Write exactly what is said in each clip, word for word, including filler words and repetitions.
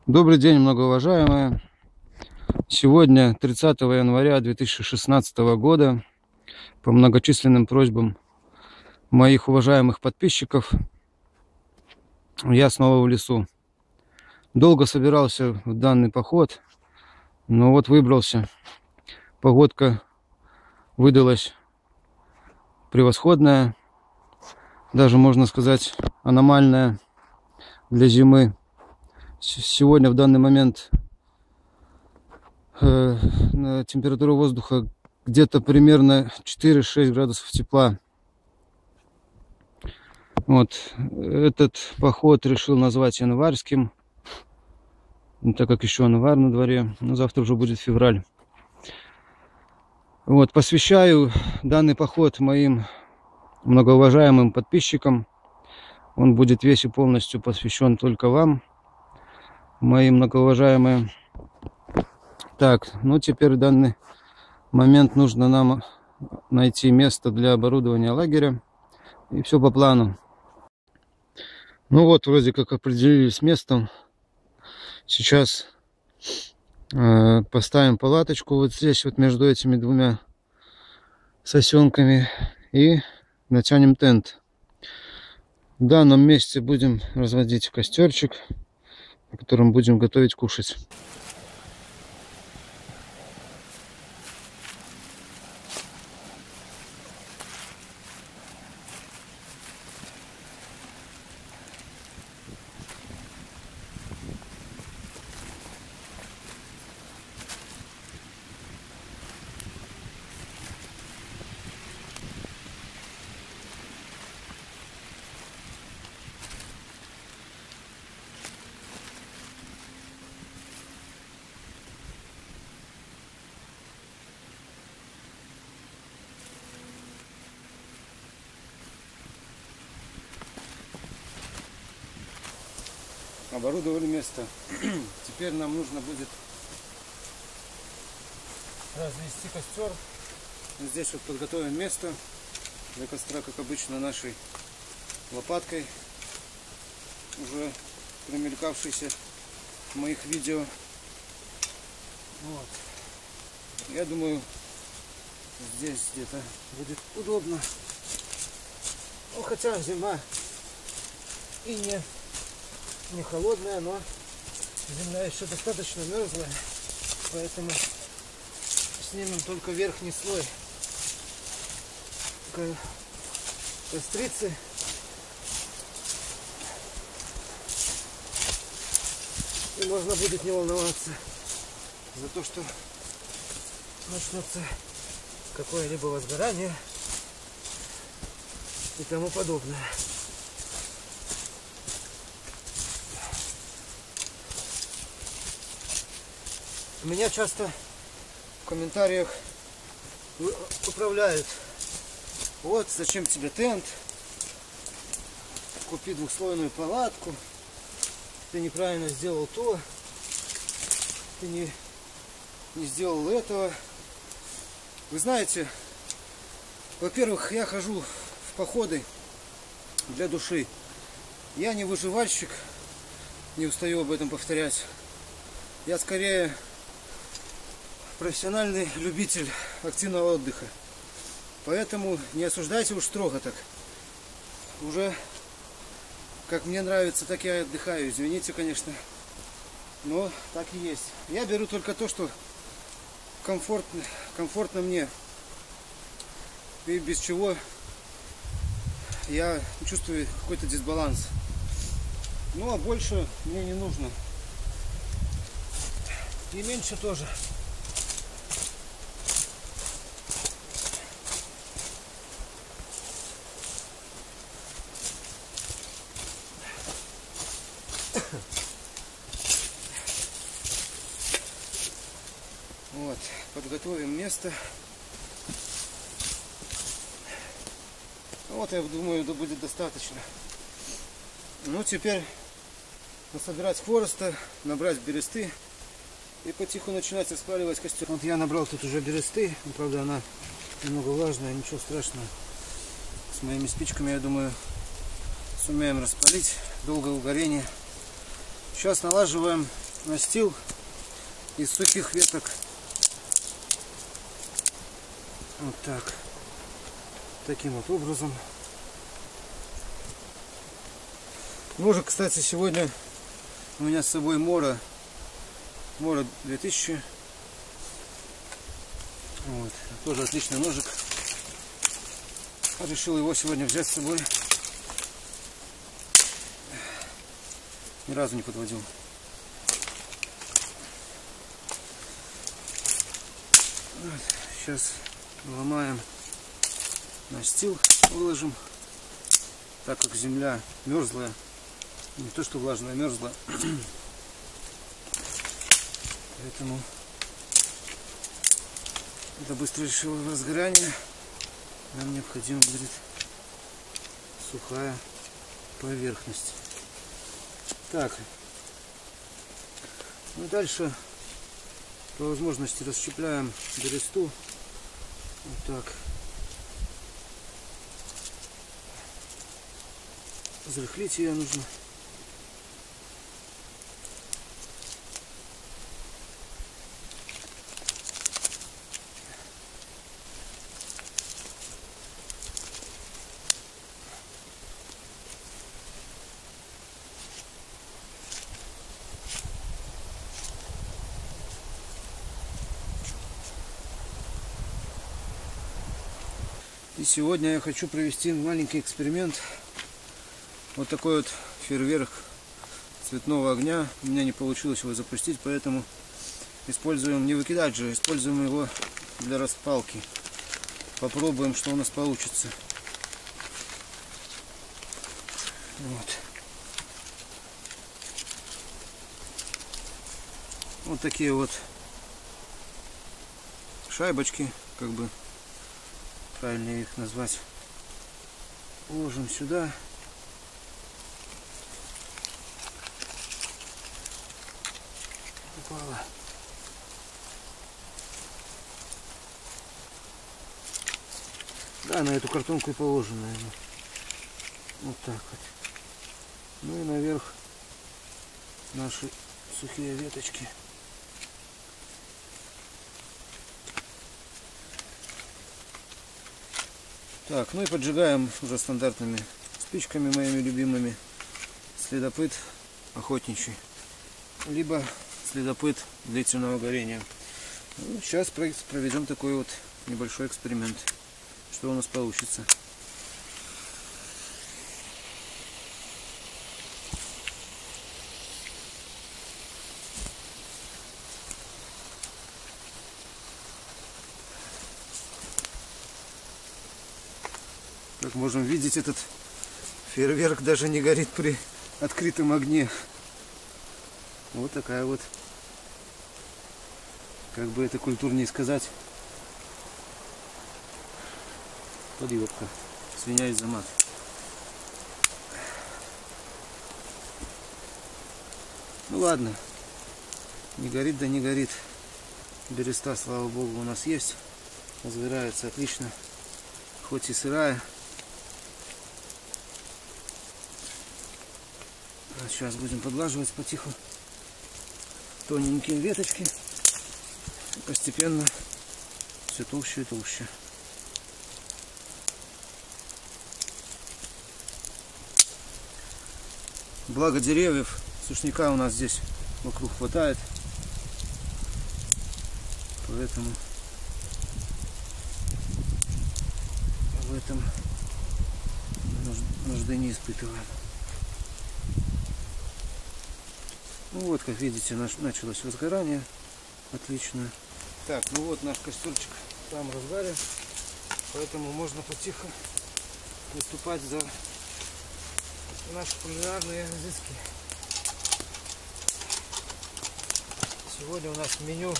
Добрый день, многоуважаемые. Сегодня, тридцатого января две тысячи шестнадцатого года, по многочисленным просьбам моих уважаемых подписчиков, я снова в лесу. Долго собирался в данный поход, но вот выбрался. Погодка выдалась превосходная, даже можно сказать аномальная для зимы. Сегодня в данный момент э, температура воздуха где-то примерно четыре-шесть градусов тепла. Вот этот поход решил назвать январским, так как еще январь на дворе, но завтра уже будет февраль. Вот, посвящаю данный поход моим многоуважаемым подписчикам. Он будет весь и полностью посвящен только вам, мои многоуважаемые. Так, ну теперь в данный момент нужно нам найти место для оборудования лагеря. И все по плану. Ну вот, вроде как определились с местом. Сейчас э, поставим палаточку вот здесь, вот между этими двумя сосенками. И натянем тент. В данном месте будем разводить костерчик, на котором будем готовить кушать. Оборудовали место. Теперь нам нужно будет развести костер. Здесь вот подготовим место для костра, как обычно, нашей лопаткой, уже примелькавшейся в моих видео. Вот. Я думаю, здесь где-то будет удобно. Ну, хотя зима и не не холодная, но земля еще достаточно мерзлая, поэтому снимем только верхний слой кострицы. И можно будет не волноваться за то, что начнется какое-либо возгорание и тому подобное. Меня часто в комментариях управляют: вот зачем тебе тент, купи двухслойную палатку, ты неправильно сделал то, ты не, не сделал этого. Вы знаете, во-первых, я хожу в походы для души. Я не выживальщик, не устаю об этом повторять. Я скорее профессиональный любитель активного отдыха. Поэтому не осуждайте уж строго так. Уже как мне нравится, так я отдыхаю. Извините, конечно. Но так и есть. Я беру только то, что комфортно, комфортно мне. И без чего я чувствую какой-то дисбаланс. Ну а больше мне не нужно. И меньше тоже. Вот, подготовим место. Вот, я думаю, это будет достаточно. Ну, теперь насобирать хвороста, набрать бересты и потиху начинать распаливать костер. Вот я набрал тут уже бересты, ну, правда она немного влажная, ничего страшного. С моими спичками, я думаю, сумеем распалить. Долгое угорение. Сейчас налаживаем настил из сухих веток. Вот так. Таким вот образом. Ножик, кстати, сегодня у меня с собой Мора. Мора две тысячи. Вот. Тоже отличный ножик. Решил его сегодня взять с собой. Ни разу не подводил. Вот. Сейчас ломаем настил, выложим, так как земля мерзлая, не то что влажная, мерзлая, поэтому для быстрейшего разгорания нам необходима будет сухая поверхность. Так, ну и дальше по возможности расщепляем бересту. Вот так. Взрыхлить ее нужно. И сегодня я хочу провести маленький эксперимент. Вот такой вот фейерверк цветного огня. У меня не получилось его запустить, поэтому используем, не выкидать же, используем его для распалки. Попробуем, что у нас получится. Вот. Вот такие вот шайбочки, как бы правильнее их назвать. Ложим сюда. Упала. Да, на эту картонку и положено, наверное. Вот так вот. Ну и наверх наши сухие веточки. Так, ну и поджигаем уже стандартными спичками моими любимыми. Следопыт охотничий, либо следопыт длительного горения. Ну, сейчас проведем такой вот небольшой эксперимент, что у нас получится. Как можем видеть, этот фейерверк даже не горит при открытом огне. Вот такая вот, как бы это культурнее сказать, подъебка. Извиняюсь за мат. Ну ладно, не горит, да не горит. Береста, слава богу, у нас есть. Разгорается отлично, хоть и сырая. Сейчас будем поглаживать потиху тоненькие веточки. И постепенно все толще и толще. Благо деревьев, сушняка у нас здесь вокруг хватает. Поэтому в этом нужды не испытываем. Ну вот, как видите, наш, началось возгорание. Отлично. Так, ну вот наш костерчик там разгарен. Поэтому можно потихо приступать за наши кулинарные изыски. Сегодня у нас в меню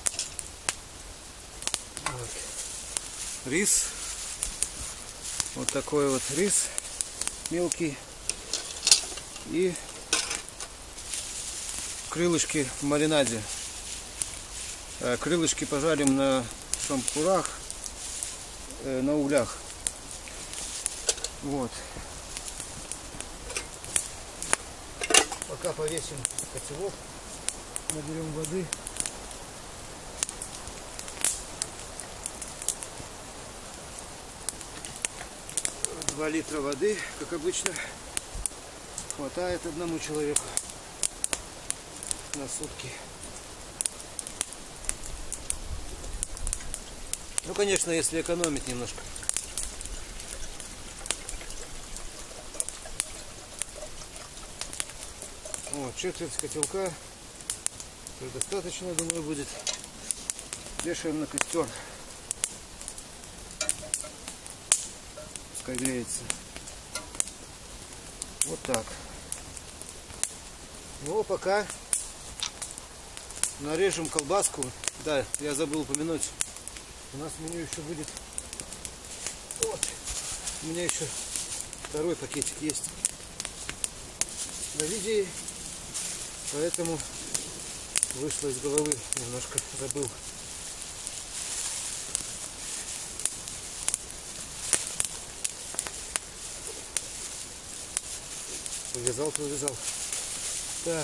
вот рис. Вот такой вот рис мелкий. И крылышки в маринаде. Крылышки пожарим на шампурах, на углях. Вот. Пока повесим котелок. Наберем воды. Два литра воды, как обычно, хватает одному человеку на сутки. Ну, конечно, если экономить немножко. Вот, четверть котелка. Достаточно, я думаю, будет. Вешаем на костер. Пускай греется. Вот так. Ну, пока нарежем колбаску. Да, я забыл упомянуть. У нас в меню еще будет. Вот. У меня еще второй пакетик есть на видео. Поэтому вышло из головы, немножко забыл. Повязал, повязал. Так.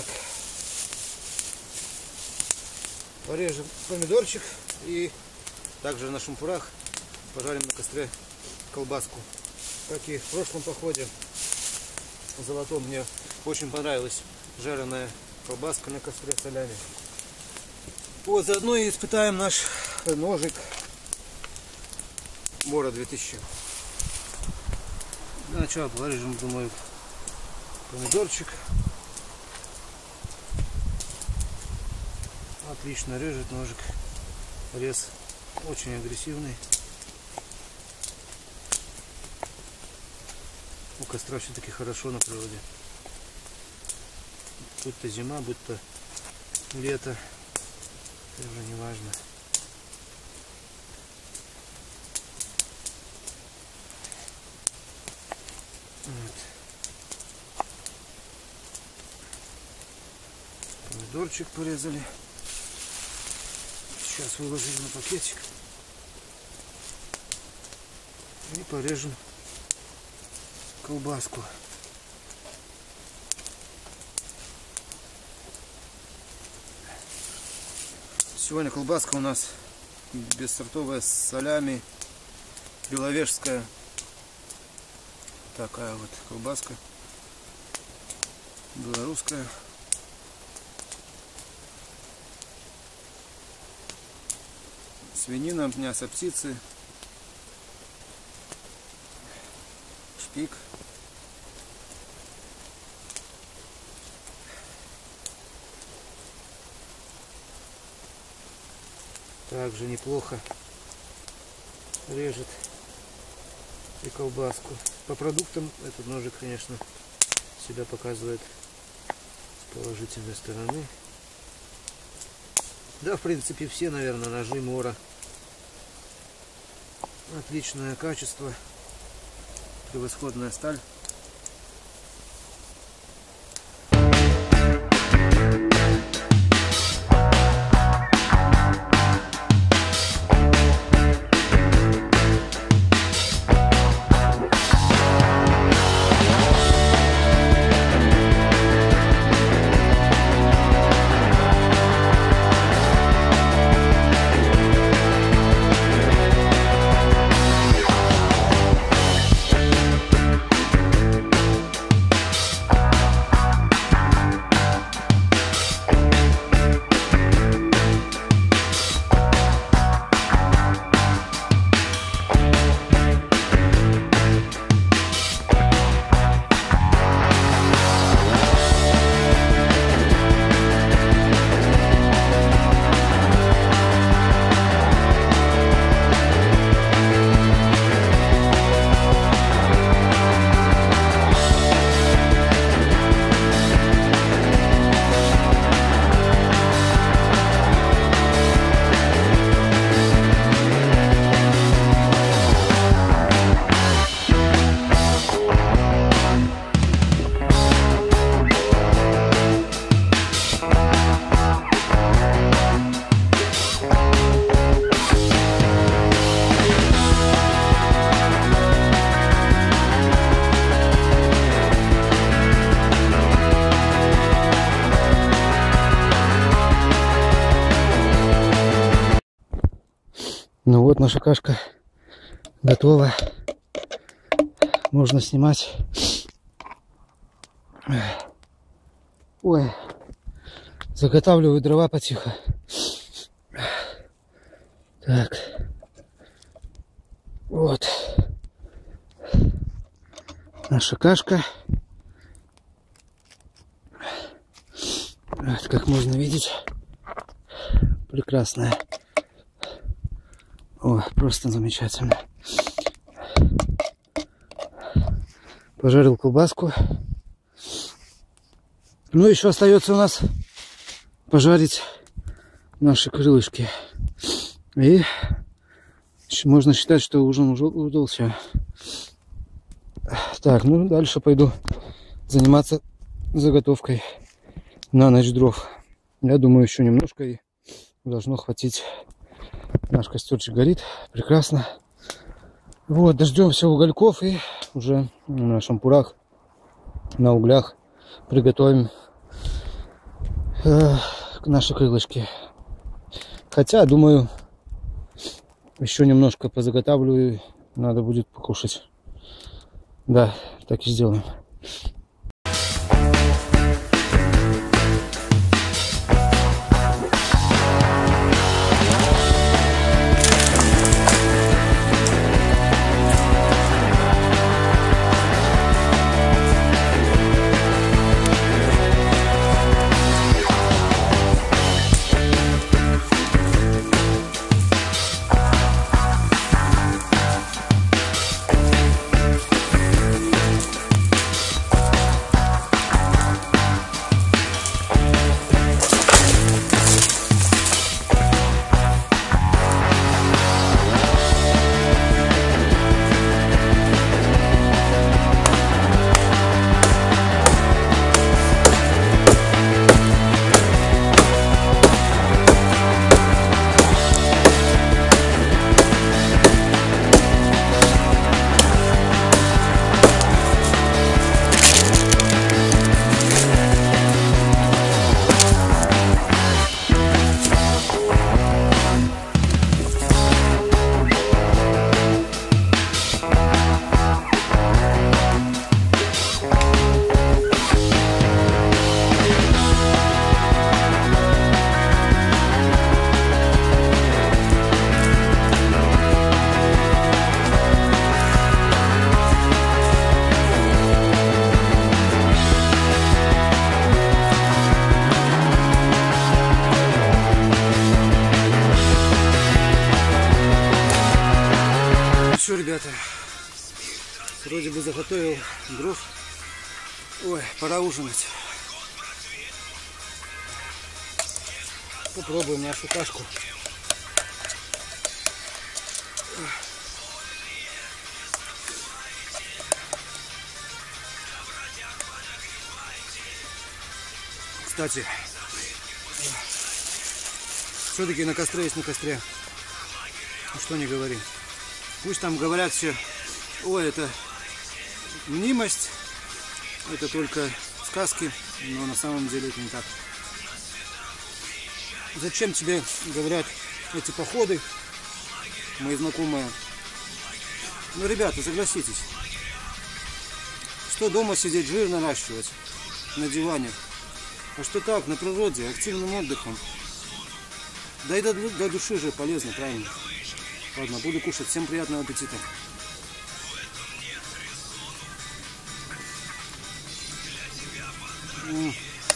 Порежем помидорчик и также на шампурах пожарим на костре колбаску. Как и в прошлом походе в Золотом, мне очень понравилась жареная колбаска на костре солями. Вот, заодно и испытаем наш ножик Бора две тысячи. Для начала порежем, думаю, помидорчик. Отлично режет ножик. Рез очень агрессивный. У костра все-таки хорошо на природе. Будь то зима, будь то лето, это уже не важно. Вот. Помидорчик порезали. Сейчас выложим на пакетик и порежем колбаску. Сегодня колбаска у нас бессортовая, с солями, беловежская. Такая вот колбаска, белорусская. Свинина, мясо птицы, шпик. Также неплохо режет и колбаску. По продуктам этот ножик, конечно, себя показывает с положительной стороны. Да, в принципе, все, наверное, ножи Мора. Отличное качество, превосходная сталь. Ну вот наша кашка готова. Можно снимать. Ой, заготавливаю дрова потихо. Так. Вот. Наша кашка. Вот, как можно видеть. Прекрасная. О, просто замечательно. Пожарил колбаску. Ну, еще остается у нас пожарить наши крылышки. И можно считать, что ужин уже удался. Так, ну дальше пойду заниматься заготовкой на ночь дров. Я думаю, еще немножко и должно хватить. Наш костерчик горит. Прекрасно. Вот, дождемся угольков и уже на шампурах, на углях приготовим э, наши крылышки. Хотя, думаю, еще немножко позаготавливаю, надо будет покушать. Да, так и сделаем. Все, ребята, вроде бы заготовил дров. Ой, пора ужинать. Попробуем нашу кашку. Кстати, все-таки на костре есть на костре. Что не говори. Пусть там говорят все, ой, это мнимость, это только сказки, но на самом деле это не так. Зачем тебе говорят эти походы, мои знакомые? Ну, ребята, согласитесь, что дома сидеть, жир наращивать на диване, а что так, на природе, активным отдыхом. Да и до, до души же полезно, правильно? Ладно, буду кушать. Всем приятного аппетита. М-м.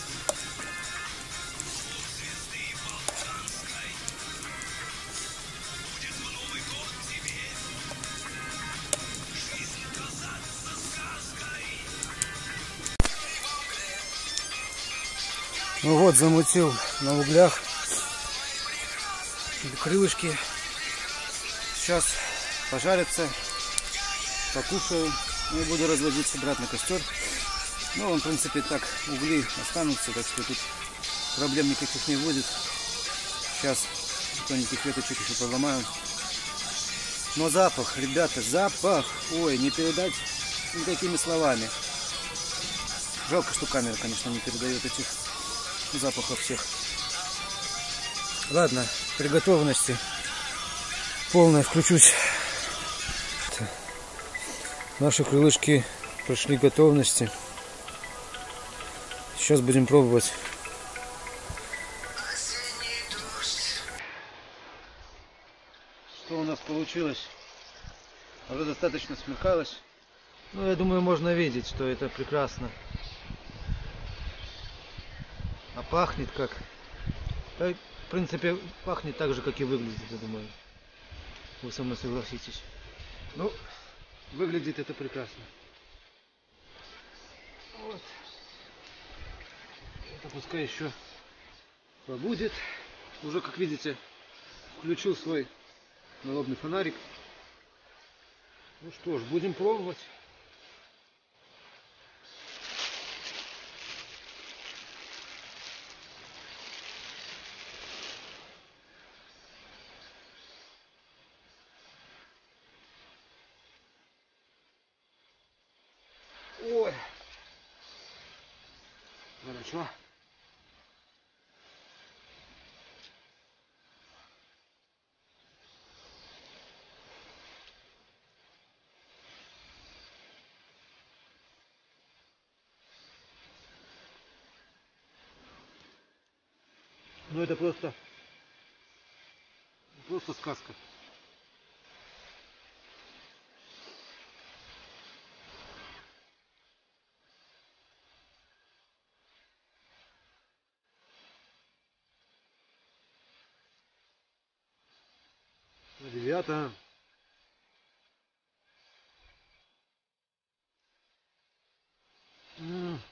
Ну вот, замутил на углях крылышки. Сейчас пожарятся, покушаю и буду разводить обратно костер. Ну, он, в принципе, так, угли останутся, так что тут проблем никаких не будет. Сейчас тоненьких веточек еще поломаю. Но запах, ребята, запах, ой, не передать никакими словами. Жалко, что камера, конечно, не передает этих запахов всех. Ладно, при готовности полная включусь. Наши крылышки прошли готовности. Сейчас будем пробовать. Что у нас получилось? Уже достаточно смеркалось. Ну, я думаю, можно видеть, что это прекрасно. А пахнет как... Да, в принципе, пахнет так же, как и выглядит, я думаю. Вы со мной согласитесь. Ну, выглядит это прекрасно. Вот. Это пускай еще побудет. Уже, как видите, включил свой налобный фонарик. Ну что ж, будем пробовать. Ой, хорошо. Ну это просто, просто сказка. Ребята, м-м.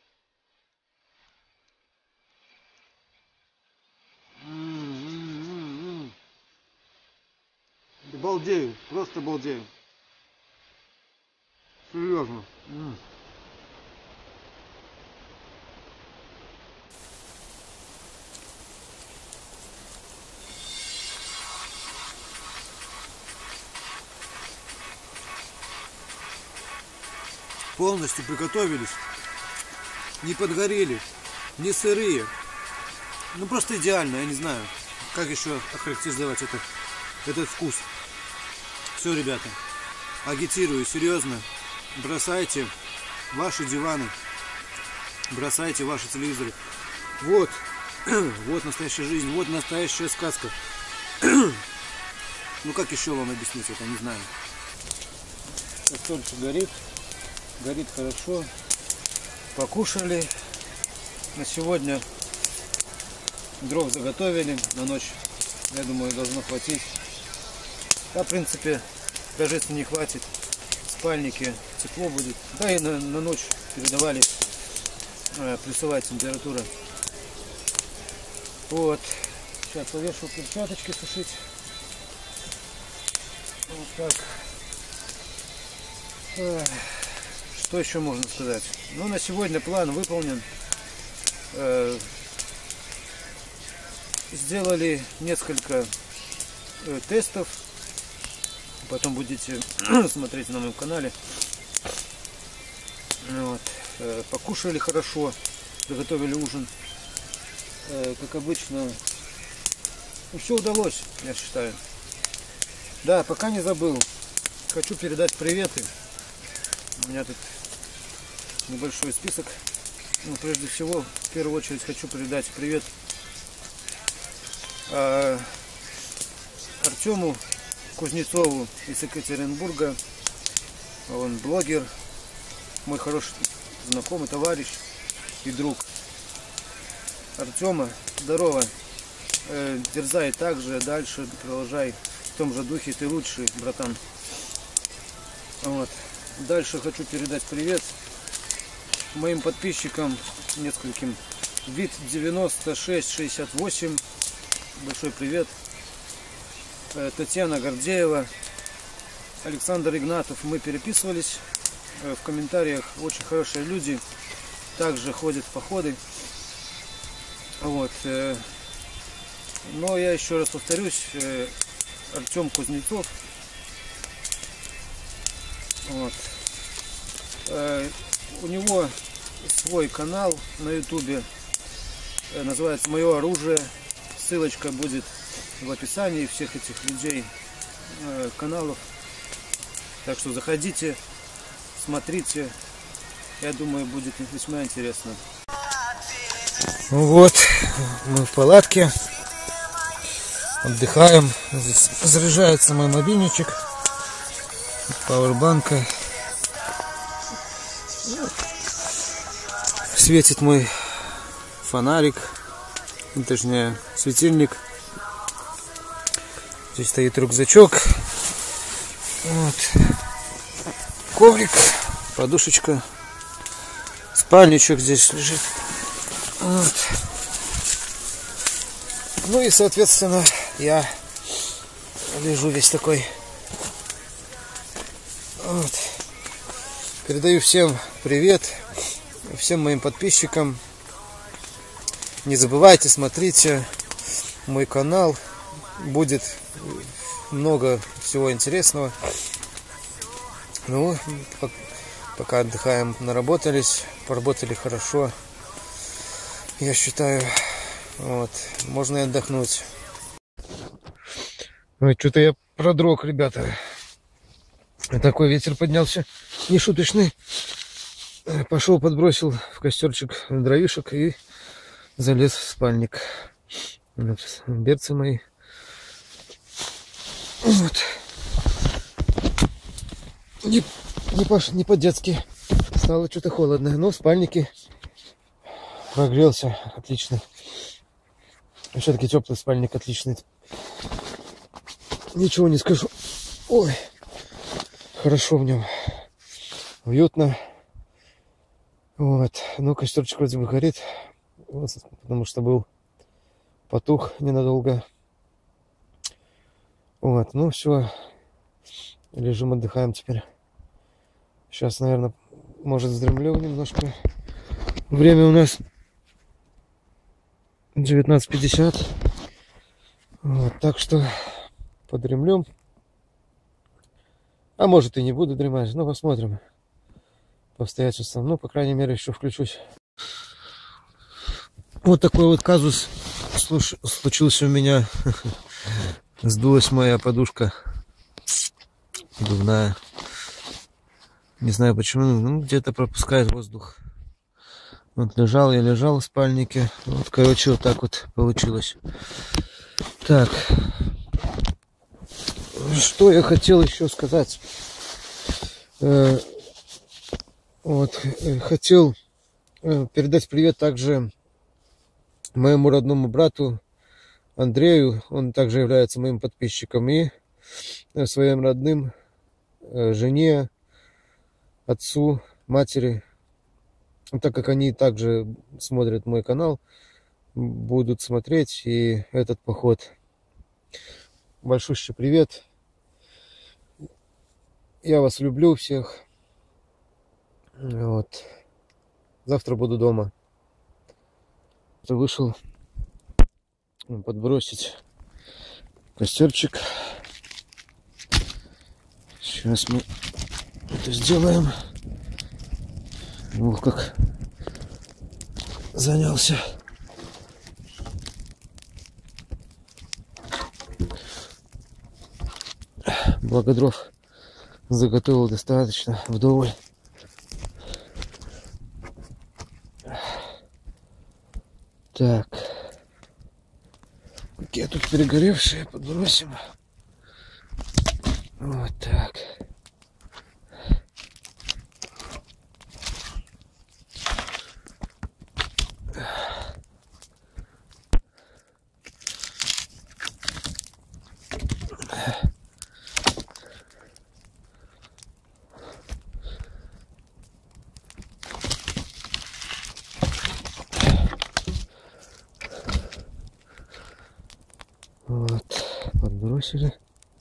М-м-м-м. Балдею, просто балдею. Серьезно. М-м. Полностью приготовились, не подгорели, не сырые. Ну просто идеально, я не знаю, как еще охарактеризовать это, этот вкус. Все, ребята, агитирую, серьезно, бросайте ваши диваны, бросайте ваши телевизоры. Вот, вот настоящая жизнь, вот настоящая сказка. Ну как еще вам объяснить это, не знаю. Костольчик горит. Горит хорошо. Покушали. На сегодня дров заготовили. На ночь, я думаю, должно хватить. А в принципе, даже если не хватит, в спальнике тепло будет. Да и на, на ночь передавали э, плюсовая температура. Вот. Сейчас повешу перчаточки сушить. Вот так. Эх. Что еще можно сказать? Ну, на сегодня план выполнен. Э, сделали несколько э, тестов. Потом будете смотреть на моем канале. Вот. Э, покушали хорошо. Приготовили ужин. Э, как обычно. Ну, все удалось, я считаю. Да, пока не забыл. Хочу передать приветы. У меня тут небольшой список. Ну, прежде всего, в первую очередь, хочу передать привет э, Артему Кузнецову из Екатеринбурга. Он блогер, мой хороший знакомый, товарищ и друг. Артема, здорово. Э, дерзай так же, дальше продолжай в том же духе. Ты лучший, братан. Вот. Дальше хочу передать привет моим подписчикам, нескольким. Вид девяносто шесть шестьдесят восемь. Большой привет. Татьяна Гордеева, Александр Игнатов. Мы переписывались в комментариях. Очень хорошие люди. Также ходят в походы. Вот. Но я еще раз повторюсь. Артем Кузнецов. Вот. Э, у него свой канал на ютубе, э, называется «Мое оружие». Ссылочка будет в описании всех этих людей. э, каналов. Так что заходите, смотрите. Я думаю, будет весьма интересно. Ну вот, мы в палатке. Отдыхаем. Здесь заряжается мой мобильничек. Пауэрбанка. Светит мой фонарик. Точнее, светильник. Здесь стоит рюкзачок. Вот. Коврик. Подушечка. Спальничек здесь лежит. Вот. Ну и, соответственно, я лежу весь такой. Вот. Передаю всем привет, всем моим подписчикам. Не забывайте, смотрите мой канал. Будет много всего интересного. Ну, пока отдыхаем, наработались, поработали хорошо. Я считаю, вот, можно и отдохнуть. Ой, что-то я продрог, ребята. Такой ветер поднялся, нешуточный. Пошел, подбросил в костерчик дровишек и залез в спальник. Вот, берцы мои. Вот. Не, не, по, не по-детски. Стало что-то холодно, но в спальнике прогрелся отлично. Все-таки теплый спальник отличный. Ничего не скажу. Ой, хорошо в нем. Уютно. Вот. Ну, костерчик вроде бы горит. Вот, потому что был потух ненадолго. Вот. Ну, все. Лежим, отдыхаем теперь. Сейчас, наверное, может, вздремлю немножко. Время у нас девятнадцать пятьдесят. Вот, так что подремлем. А может, и не буду дремать, но посмотрим по обстоятельствам. Ну, по крайней мере, еще включусь. Вот такой вот казус случился у меня. Сдулась моя подушка дувная. Не знаю почему, ну, где-то пропускает воздух. Вот лежал я, лежал в спальнике. Вот, короче, вот так вот получилось. Так. Что я хотел еще сказать? Э, вот, э, хотел э, передать привет также моему родному брату Андрею. Он также является моим подписчиком. И э, своим родным, э, жене, отцу, матери. Так как они также смотрят мой канал, будут смотреть и этот поход. Большущий привет. Я вас люблю всех. Вот. Завтра буду дома. Вышел подбросить костерчик. Сейчас мы это сделаем. Ох, как занялся. Благо дров заготовил достаточно, вдоволь. Так. Какие тут перегоревшие, подбросим. Вот так. Вот, подбросили.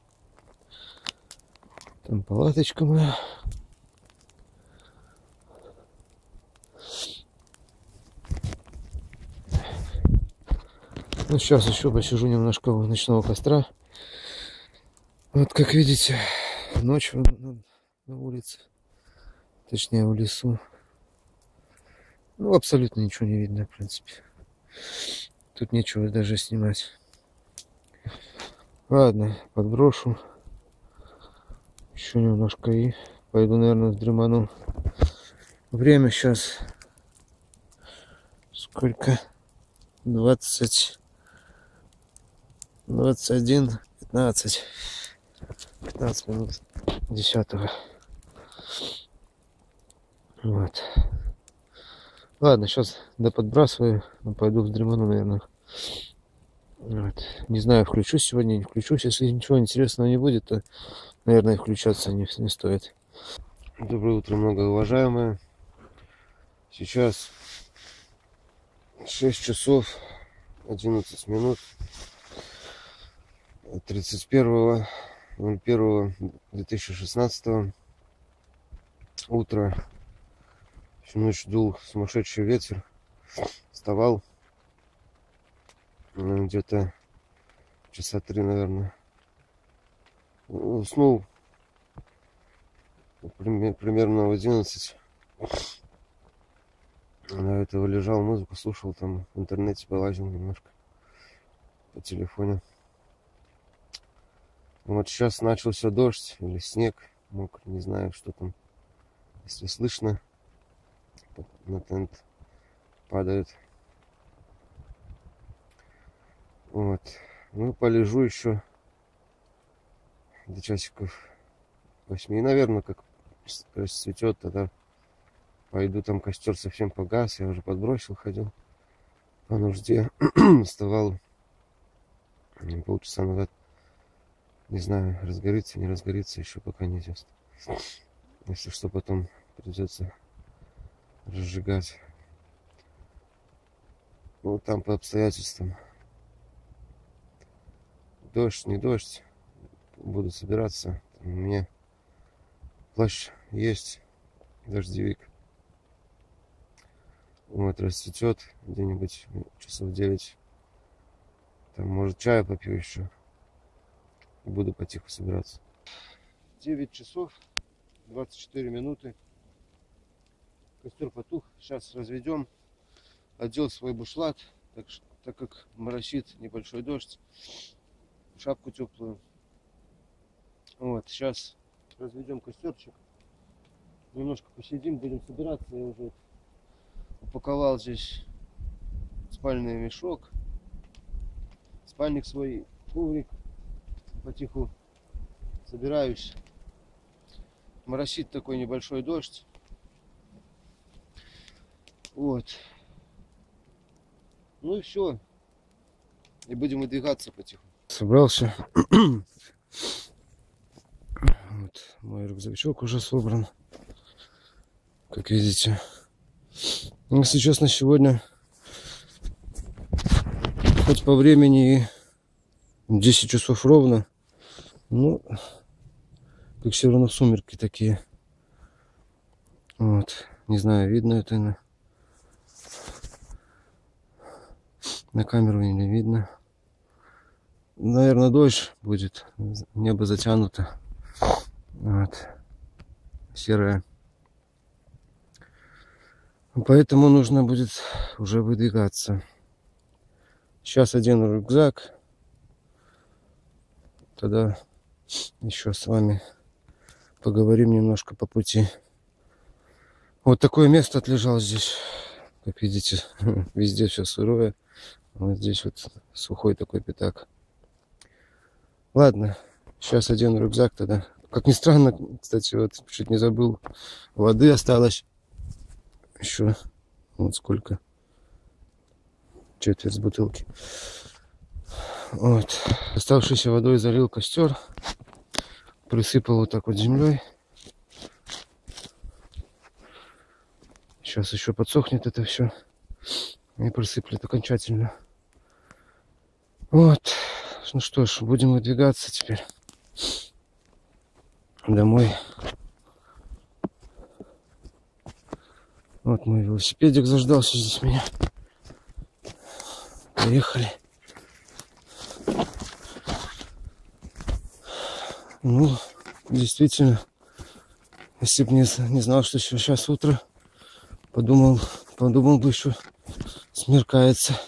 Там палаточка моя. Ну, сейчас еще посижу немножко у ночного костра. Вот, как видите, ночь на, на улице. Точнее, в лесу. Ну, абсолютно ничего не видно, в принципе. Тут нечего даже снимать. Ладно, подброшу. Еще немножко и пойду, наверное, вздреману. Время сейчас сколько? двадцать, двадцать один, пятнадцать. пятнадцать минут десятого. Вот. Ладно, сейчас доподбрасываю, пойду вздреману, наверное. Вот. Не знаю, включусь сегодня, не включусь. Если ничего интересного не будет, то, наверное, включаться не, не стоит. Доброе утро, многоуважаемые. Сейчас шесть часов одиннадцать минут тридцать первого ноль первого две тысячи шестнадцатого. Утро. Всю ночь дул сумасшедший ветер. Вставал где-то часа три, наверное. Уснул примерно в одиннадцать. До этого лежал, музыку слушал, там в интернете полазил немножко по телефоне. Вот сейчас начался дождь или снег, мокрый, не знаю, что там, если слышно, на тент падает. Вот. Ну, полежу еще до часиков восьми. Наверное, как расцветет, тогда пойду. Там костер совсем погас. Я уже подбросил, ходил по нужде. Вставал полчаса назад. Не знаю, разгорится, не разгорится, еще пока неизвестно. Если что, потом придется разжигать. Ну, там по обстоятельствам. Дождь, не дождь. Буду собираться. У меня плащ есть, дождевик. Вот, расцветет где-нибудь часов девять. Там, может, чаю попью еще. И буду потихо собираться. девять часов двадцать четыре минуты. Костер потух. Сейчас разведем. Одел свой бушлат, так, так как моросит небольшой дождь. Шапку теплую. Вот, сейчас разведем костерчик. Немножко посидим, будем собираться. Я уже упаковал здесь спальный мешок, спальник свой, коврик. Потиху собираюсь. Моросит такой небольшой дождь. Вот. Ну и все. И будем выдвигаться потиху. Собрался. Вот, мой рюкзачок уже собран. Как видите. Ну, если честно, сегодня хоть по времени десять часов ровно. Ну, как все равно сумерки такие. Вот. Не знаю, видно это на, на камеру или не видно. Наверное, дождь будет. Небо затянуто. Вот. Серое. Поэтому нужно будет уже выдвигаться. Сейчас одену рюкзак. Тогда еще с вами поговорим немножко по пути. Вот такое место отлежал здесь. Как видите, везде все сырое. Вот здесь вот сухой такой пятак. Ладно, сейчас одену рюкзак тогда. Как ни странно, кстати, вот чуть не забыл. Воды осталось. Еще вот сколько. Четверть бутылки. Вот. Оставшейся водой залил костер. Присыпал вот так вот землей. Сейчас еще подсохнет это все. И присыплет окончательно. Вот. Ну что ж, будем выдвигаться теперь домой. Вот мой велосипедик заждался здесь меня. Поехали. Ну, действительно, если бы не, не знал, что сейчас утро, подумал, подумал бы, еще смеркается.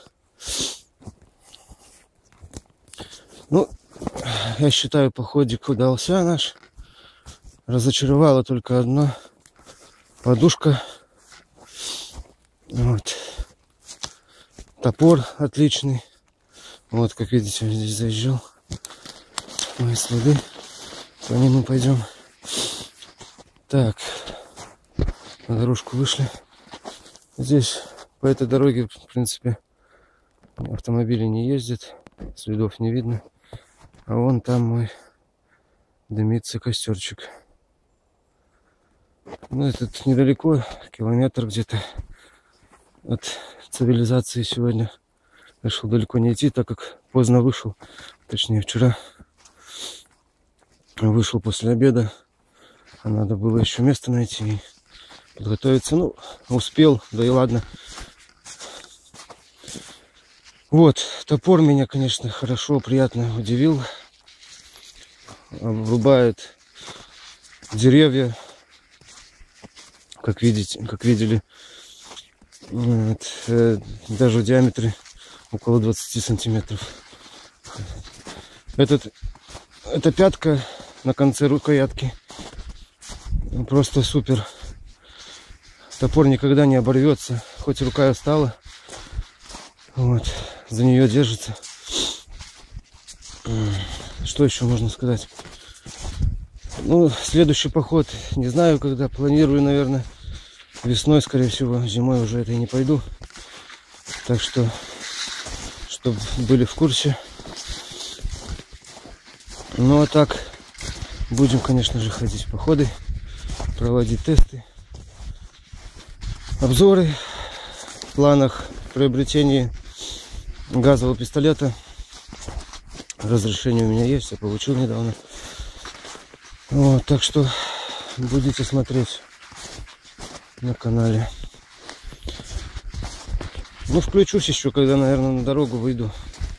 Ну, я считаю, походик удался наш. разочаровало только одно. Подушка. Вот. Топор отличный. Вот, как видите, он здесь заезжал. Мои следы. По нему пойдем. Так. На дорожку вышли. Здесь по этой дороге, в принципе, автомобили не ездят. Следов не видно. А вон там мой дымится костерчик. Ну, этот недалеко, километр где-то от цивилизации сегодня. Решил далеко не идти, так как поздно вышел. Точнее, вчера вышел после обеда. А надо было еще место найти и подготовиться. Ну, успел, да и ладно. Вот, топор меня, конечно, хорошо, приятно удивил. Обрубает деревья, как видите, как видели, вот, э, даже в диаметре около двадцати сантиметров. Этот, эта пятка на конце рукоятки просто супер. Топор никогда не оборвется, хоть рука устала, вот, за нее держится. Что еще можно сказать? Ну, следующий поход, не знаю, когда, планирую, наверное, весной, скорее всего, зимой уже это и не пойду. Так что, чтобы были в курсе. Ну, а так, будем, конечно же, ходить в походы, проводить тесты, обзоры. В планах приобретения газового пистолета. Разрешение у меня есть, я получил недавно. Вот, так что будете смотреть на канале. Ну, включусь еще, когда, наверное, на дорогу выйду.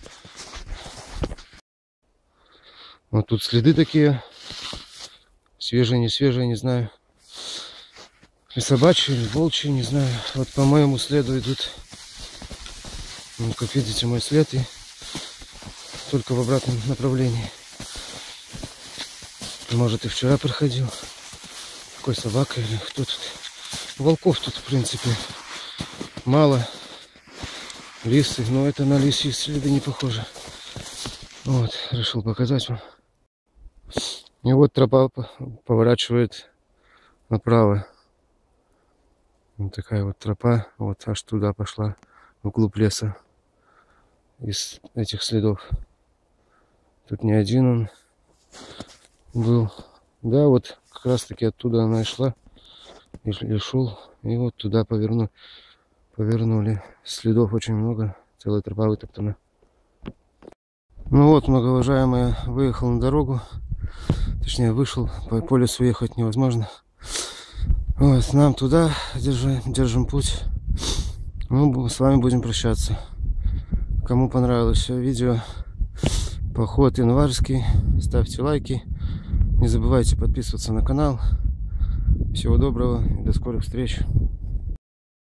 Вот тут следы такие. Свежие, не свежие, не знаю. Или собачьи, или волчьи, не знаю. Вот по моему следу идут. Ну, как видите, мой след и только в обратном направлении. Может, и вчера проходил. Какой собака или кто тут. Волков тут, в принципе, мало. Лисы, но это на лисьи следы не похоже. Вот, решил показать вам. И вот тропа поворачивает направо. Вот такая вот тропа. Вот аж туда пошла, вглубь леса. Из этих следов. Тут не один он был. Да, вот как раз таки оттуда она и шла. И, и шел. И вот туда поверну, повернули. Следов очень много. Целая тропа вытоптана. Ну вот, многоуважаемые, выехал на дорогу. Точнее, вышел. По, по лесу ехать невозможно. Вот, нам туда держим, держим путь. Ну, с вами будем прощаться. Кому понравилось видео, поход январский, ставьте лайки. Не забывайте подписываться на канал. Всего доброго и до скорых встреч.